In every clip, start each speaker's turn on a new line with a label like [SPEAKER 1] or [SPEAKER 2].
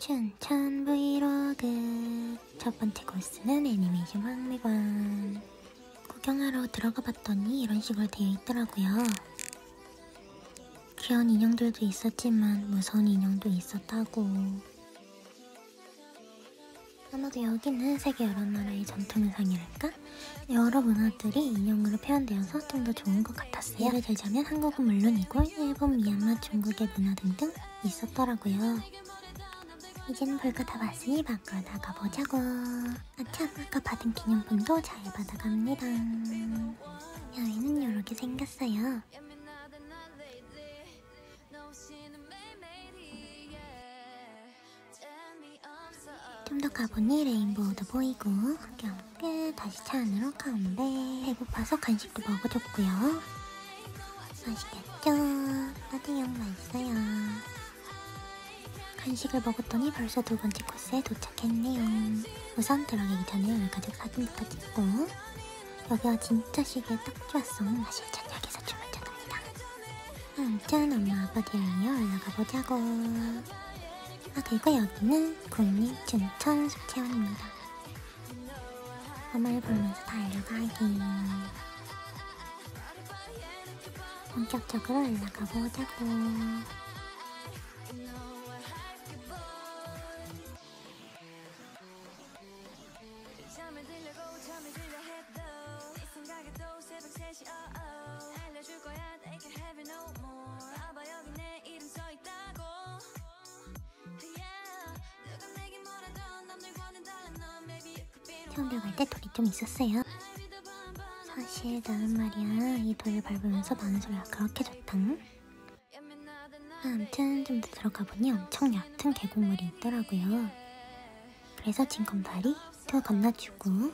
[SPEAKER 1] 춘천 브이로그 첫 번째 코스는 애니메이션 박물관. 구경하러 들어가 봤더니 이런 식으로 되어 있더라고요. 귀여운 인형들도 있었지만 무서운 인형도 있었다고. 아마도 여기는 세계 여러 나라의 전통의상이랄까? 여러 문화들이 인형으로 표현되어서 좀 더 좋은 것 같았어요. 예를 들자면 한국은 물론이고 일본, 미얀마, 중국의 문화 등등 있었더라고요. 이제는 볼 거 다 봤으니 밖으로 나가보자고. 아참, 아까 받은 기념품도 잘 받아갑니다. 여기는 이렇게 생겼어요. 좀 더 가보니 레인보우도 보이고 구경 끝. 다시 차 안으로 가운데. 배고파서 간식도 먹어줬고요. 맛있겠죠? 나도요, 맛있어요. 간식을 먹었더니 벌써 두 번째 코스에 도착했네요. 우선 들어가기 전에 얼가족 사진부터 찍고. 여기가 진짜 시기에 딱 좋았어. 사실 저녁에서 춤을 췄답니다. 아무튼 엄마 아빠 데리러 올라가 보자고. 그리고 여기는 국립춘천 숲체험입니다. 엄마를 보면서 달려가기. 본격적으로 올라가 보자고. 처음 들어갈 때 돌이 좀 있었어요. 사실 나는 말이야, 이 돌을 밟으면서 나는 소리가 그렇게 좋다. 아무튼 좀 더 들어가 보니 엄청 얕은 계곡물이 있더라고요. 그래서 징검다리 또 건너주고.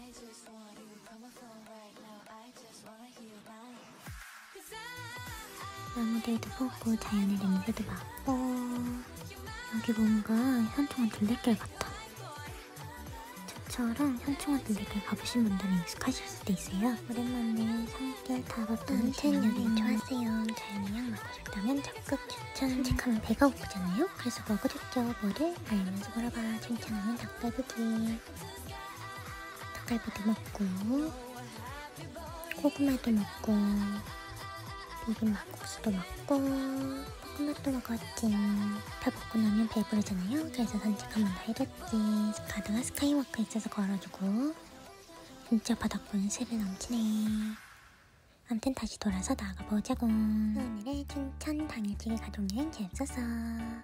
[SPEAKER 1] 나무들도 보고 자연의 냄새도 맡고. 여기 뭔가 현충원 들레길 같아. 저처럼 현충원 들레길 가보신 분들은 익숙하실 수도 있어요. 오랜만에 산길 타봤더니 여기 좋았어요. 자연이랑 먹고 싶다면 적극 추천. 산책하면 배가 고프잖아요. 그래서 먹어줬죠. 뭐를 알면서 물어봐. 춘천하면 닭갈비기. 닭갈비도 먹고 고구마도 먹고 비빔막국수도 먹고 볶음밥도 먹었지. 다 먹고 나면 배부르잖아요. 그래서 산책 한 번 더 해줬지. 가다가 스카이워크 있어서 걸어주고. 진짜 바닥 보는 스릴 넘치네. 아무튼 다시 돌아서 나가보자고. 오늘의 춘천 당일치기 가족여행 재밌었어.